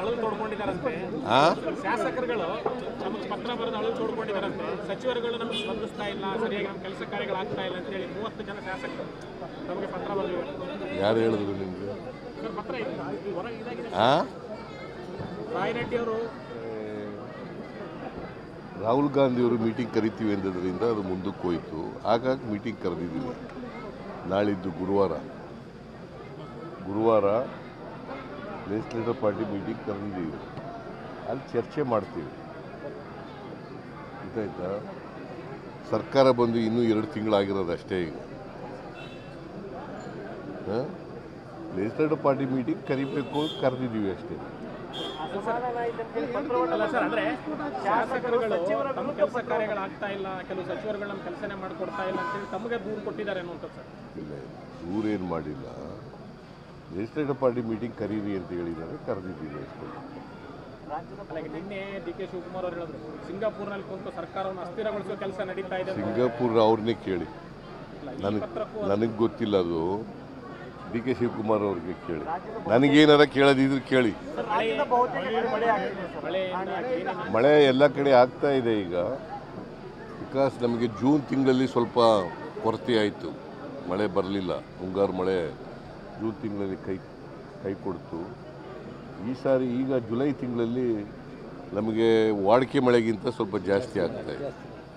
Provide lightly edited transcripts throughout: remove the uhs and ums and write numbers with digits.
ಅಳಲು ತೋಡ್ಕೊಂಡಿದ್ದಾರಂತೆ. ಶಾಸಕರುಗಳು ನಮಗೆ ಪತ್ರ ಬರೆದು ಅಳಲು ತೋಡ್ಕೊಂಡಿದ್ದಾರಂತೆ. ಸಚಿವರುಗಳು ನಮಗೆ ಸ್ಪಂದಿಸ್ತಾ ಇಲ್ಲ, ಸರಿಯಾಗಿ ನಮ್ಮ ಕೆಲಸ ಕಾರ್ಯಗಳಾಗ್ತಾ ಇಲ್ಲ ಅಂತ ಹೇಳಿ 30 ಜನ ಶಾಸಕರು ನಮಗೆ ಪತ್ರ ಬರೆದಿದ್ದಾರೆ. ಯಾರು ಹೇಳಿದ್ರು ನಿಮಗೆ? ಸರ್ ಪತ್ರ ಇದೆ ಹೊರಗೆ ಇದಾಗಿದೆ. ರಾಯರೆಡ್ಡಿ ಅವರು ರಾಹುಲ್ ಗಾಂಧಿಯವರು ಮೀಟಿಂಗ್ ಕರಿತೀವಿ ಅಂದಿದ್ದರಿಂದ ಅದು ಮುಂದಕ್ಕೆ ಹೋಯಿತು. ಹಾಗಾಗಿ ಮೀಟಿಂಗ್ ಕರೆದಿದ್ದೀವಿ. ನಾಳಿದ್ದು ಗುರುವಾರ ಲೆಜಿಸ್ಲೇಟಿವ್ ಪಾರ್ಟಿ ಮೀಟಿಂಗ್ ಕರೆದಿದ್ದೀವಿ. ಅಲ್ಲಿ ಚರ್ಚೆ ಮಾಡ್ತೀವಿ. ಗೊತ್ತಾಯ್ತಾ? ಸರ್ಕಾರ ಬಂದು ಇನ್ನೂ 2 ತಿಂಗಳಾಗಿರೋದು ಅಷ್ಟೇ. ಈಗ ಲೆಜಿಸ್ಲೇಟಿವ್ ಪಾರ್ಟಿ ಮೀಟಿಂಗ್ ಕರಿಬೇಕು ಅಂತ ಕರೆದಿದ್ದೀವಿ ಅಷ್ಟೇ. ಶಾಸಕರುಗಳು ತಮ್ಮ ಕೆಲಸ ಕಾರ್ಯಗಳಾಗ್ತಾ ಇಲ್ಲ, ಕೆಲವು ಸಚಿವರುಗಳು ನಮ್ಮ ಕೆಲಸನೇ ಮಾಡಿಕೊಡ್ತಾ ಇಲ್ಲ ಅಂತೇಳಿ ತಮಗೆ ದೂರು ಕೊಟ್ಟಿದ್ದಾರೆ ಅನ್ನುವಂಥದ್ದು ಸರ್. ಇಲ್ಲ, ದೂರೇನು ಮಾಡಿಲ್ಲ. ಲೆಜಿಸ್ಲೇಟಿವ್ ಪಾರ್ಟಿ ಮೀಟಿಂಗ್ ಕರೀರಿ ಅಂತ ಹೇಳಿದ್ದಾರೆ, ಕರೆದಿದ್ದೀವಿ ಅಷ್ಟೇ. ನಿನ್ನೆ ಡಿ.ಕೆ. ಶಿವಕುಮಾರ್ ಅವರು ಹೇಳಿದ್ರು ಸಿಂಗಾಪುರ್ನಲ್ಲಿ ಕುಂತು ಸರ್ಕಾರವನ್ನು ಅಸ್ಥಿರಗೊಳಿಸುವ ಕೆಲಸ ನಡೀತಾ ಇದೆ. ಸಿಂಗಾಪುರ್ ಅವ್ರನ್ನೇ ಕೇಳಿ, ನನಗೆ ಗೊತ್ತಿಲ್ಲ. ಅದು ಡಿ.ಕೆ. ಶಿವಕುಮಾರ್ ಅವ್ರಿಗೆ ಕೇಳಿ. ನನಗೇನಾರ ಕೇಳೋದಿದ್ರು ಕೇಳಿ. ಮಳೆ ಎಲ್ಲ ಕಡೆ ಆಗ್ತಾ ಇದೆ ಈಗ. ಬಿಕಾಸ್ ನಮಗೆ ಜೂನ್ ತಿಂಗಳಲ್ಲಿ ಸ್ವಲ್ಪ ಕೊರತೆ ಆಯಿತು, ಮಳೆ ಬರಲಿಲ್ಲ. ಮುಂಗಾರು ಮಳೆ ಜೂನ್ ತಿಂಗಳಲ್ಲಿ ಕೈ ಕೊಡ್ತು. ಈ ಸಾರಿ ಈಗ ಜುಲೈ ತಿಂಗಳಲ್ಲಿ ನಮಗೆ ವಾಡಿಕೆ ಮಳೆಗಿಂತ ಸ್ವಲ್ಪ ಜಾಸ್ತಿ ಆಗ್ತಾ ಇದೆ.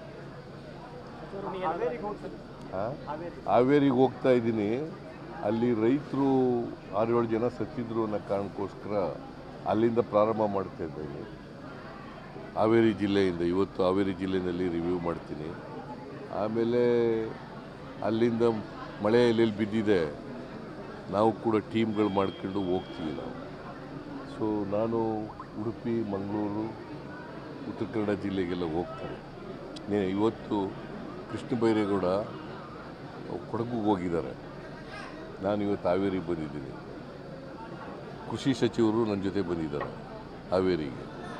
ಹಾವೇರಿಗೆ ಹೋಗ್ತಾ ಇದ್ದೀನಿ. ಅಲ್ಲಿ ರೈತರು 6-7 ಜನ ಸತ್ತಿದ್ರು ಅನ್ನೋ ಕಾರಣಕ್ಕೋಸ್ಕರ ಅಲ್ಲಿಂದ ಪ್ರಾರಂಭ ಮಾಡ್ತಾ ಇದ್ದೀನಿ. ಹಾವೇರಿ ಜಿಲ್ಲೆಯಿಂದ ಇವತ್ತು ಹಾವೇರಿ ಜಿಲ್ಲೆಯಲ್ಲಿ ರಿವ್ಯೂ ಮಾಡ್ತೀನಿ. ಆಮೇಲೆ ಅಲ್ಲಿಂದ ಮಳೆ ಎಲ್ಲೆಲ್ಲಿ ಬಿದ್ದಿದೆ ನಾವು ಕೂಡ ಟೀಮ್ಗಳು ಮಾಡ್ಕೊಂಡು ಹೋಗ್ತೀವಿ ನಾವು. ಸೊ ನಾನು ಉಡುಪಿ, ಮಂಗಳೂರು, ಉತ್ತರ ಕನ್ನಡ ಜಿಲ್ಲೆಗೆಲ್ಲ ಹೋಗ್ತಾರೆ. ಇವತ್ತು ಕೃಷ್ಣ ಬೈರೇಗೌಡ ಕೊಡಗಿಗೆ ಹೋಗಿದ್ದಾರೆ. ನಾನು ಇವತ್ತು ಹಾವೇರಿಗೆ ಬಂದಿದ್ದೀನಿ. ಕೃಷಿ ಸಚಿವರು ನನ್ನ ಜೊತೆ ಬಂದಿದ್ದಾರೆ ಹಾವೇರಿಗೆ.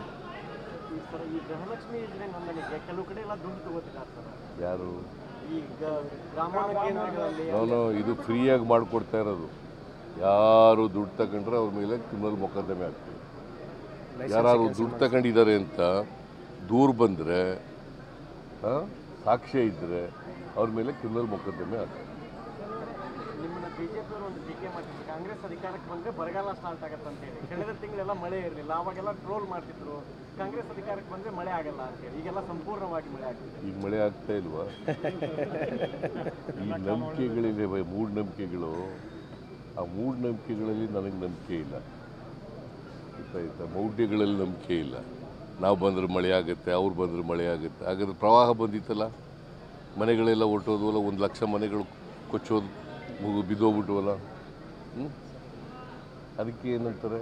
ಯಾರು? ನಾನು ಇದು ಫ್ರೀಯಾಗಿ ಮಾಡಿಕೊಡ್ತಾ ಇರೋದು. ಯಾರು ದುಡ್ಡು ತಗೊಂಡ್ರೆ ಅವ್ರ ಮೇಲೆ ಕ್ರಿಮಿನಲ್ ಮೊಕದ್ದಮೆ ಆಗ್ತದೆ. ಯಾರು ದುಡ್ಡು ತಗೊಂಡಿದ್ದಾರೆ ಅಂತ ದೂರು ಬಂದರೆ, ಸಾಕ್ಷ್ಯ ಇದ್ದರೆ ಅವ್ರ ಮೇಲೆ ಕ್ರಿಮಿನಲ್ ಮೊಕದ್ದಮೆ ಆಗ್ತದೆ. ಬಿಜೆಪಿ ಒಂದು ಟೀಕೆ ಮಾಡ್ತಿದ್ರು, ಕಾಂಗ್ರೆಸ್ ಅಧಿಕಾರಕ್ಕೆ ಬಂದರೆ ಬರಗಾಲ ಸ್ಟಾರ್ಟ್ ಆಗುತ್ತೆ ಅಂತೇಳಿ. ಕಳೆದ ತಿಂಗಳೆಲ್ಲ ಮಳೆ ಇರಲಿಲ್ಲ, ಅವಾಗೆಲ್ಲ ಟ್ರೋಲ್ ಮಾಡ್ತಿದ್ರು. ಕಾಂಗ್ರೆಸ್ ಅಧಿಕಾರಕ್ಕೆ ಬಂದರೆ ಮಳೆ ಆಗಲ್ಲ ಅಂತೇಳಿ. ಈಗೆಲ್ಲ ಸಂಪೂರ್ಣವಾಗಿ ಮಳೆ ಆಗ್ತಿದೆ. ಈಗ ಮಳೆ ಆಗ್ತಾ ಇಲ್ವಾ? ಈ ನಂಬಿಕೆಗಳಿವೆ, ಮೂಢನಂಬಿಕೆಗಳು. ಆ ಮೂಢನಂಬಿಕೆಗಳಲ್ಲಿ ನನಗೆ ನಂಬಿಕೆ ಇಲ್ಲ. ಗೊತ್ತಾಯ್ತಾ? ಮೌಢ್ಯಗಳಲ್ಲಿ ನಂಬಿಕೆ ಇಲ್ಲ. ನಾವು ಬಂದರೆ ಮಳೆ ಆಗುತ್ತೆ, ಅವ್ರು ಬಂದರೆ ಮಳೆ ಆಗುತ್ತೆ. ಹಾಗಾದ್ರೆ ಪ್ರವಾಹ ಬಂದಿತ್ತಲ್ಲ, ಮನೆಗಳೆಲ್ಲ ಹೊರಟೋದ್ವಲ್ಲ, 1 ಲಕ್ಷ ಮನೆಗಳು ಕೊಚ್ಚೋದು, ಬಿದ್ದೋಗ್ಬಿಟ್ವಲ್ಲ. ಅದಕ್ಕೆ ಏನಂತಾರೆ?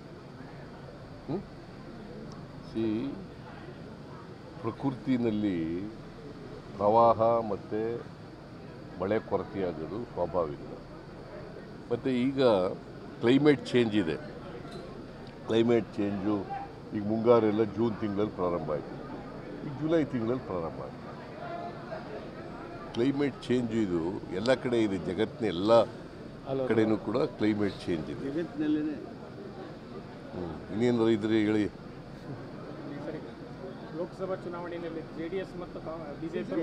ಪ್ರಕೃತಿನಲ್ಲಿ ಪ್ರವಾಹ ಮತ್ತು ಮಳೆ ಕೊರತೆಯಾಗೋದು ಸ್ವಾಭಾವಿಕ. ಮತ್ತು ಈಗ ಕ್ಲೈಮೇಟ್ ಚೇಂಜ್ ಇದೆ. ಕ್ಲೈಮೇಟ್ ಚೇಂಜು ಈಗ ಮುಂಗಾರೆಲ್ಲ ಜೂನ್ ತಿಂಗಳಲ್ಲಿ ಪ್ರಾರಂಭ ಆಯಿತು, ಈಗ ಜುಲೈ ತಿಂಗಳಲ್ಲಿ ಪ್ರಾರಂಭ ಆಯಿತು. ಕ್ಲೈಮೇಟ್ ಚೇಂಜು ಇದು ಎಲ್ಲ ಕಡೆ ಇದೆ. ಜಗತ್ತಿನ ಎಲ್ಲ ಕಡೆಯೂ ಕೂಡ ಕ್ಲೈಮೇಟ್ ಚೇಂಜ್ ಇದೆ. ಇನ್ನೇನಾದ್ರು ಇದ್ರೆ ಹೇಳಿ. ಲೋಕಸಭಾ ಚುನಾವಣೆಯಲ್ಲಿ JDS ಮತ್ತು ಬಿಜೆಪಿ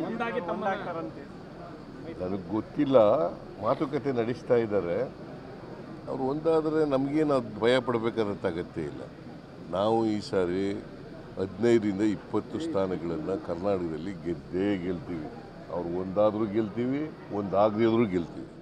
ನನಗೆ ಗೊತ್ತಿಲ್ಲ. ಮಾತುಕತೆ ನಡೆಸ್ತಾ ಇದ್ದಾರೆ. ಅವರು ಒಂದಾದರೆ ನಮಗೇನು ಅದು ಭಯ ಪಡಬೇಕಾದಂಥ ಅಗತ್ಯ ಇಲ್ಲ. ನಾವು ಈ ಸಾರಿ 15ರಿಂದ 20 ಸ್ಥಾನಗಳನ್ನು ಕರ್ನಾಟಕದಲ್ಲಿ ಗೆದ್ದೇ ಗೆಲ್ತೀವಿ. ಅವ್ರು ಒಂದಾದರೂ ಗೆಲ್ತೀವಿ, ಒಂದಾಗದಿದ್ರೂ ಗೆಲ್ತೀವಿ.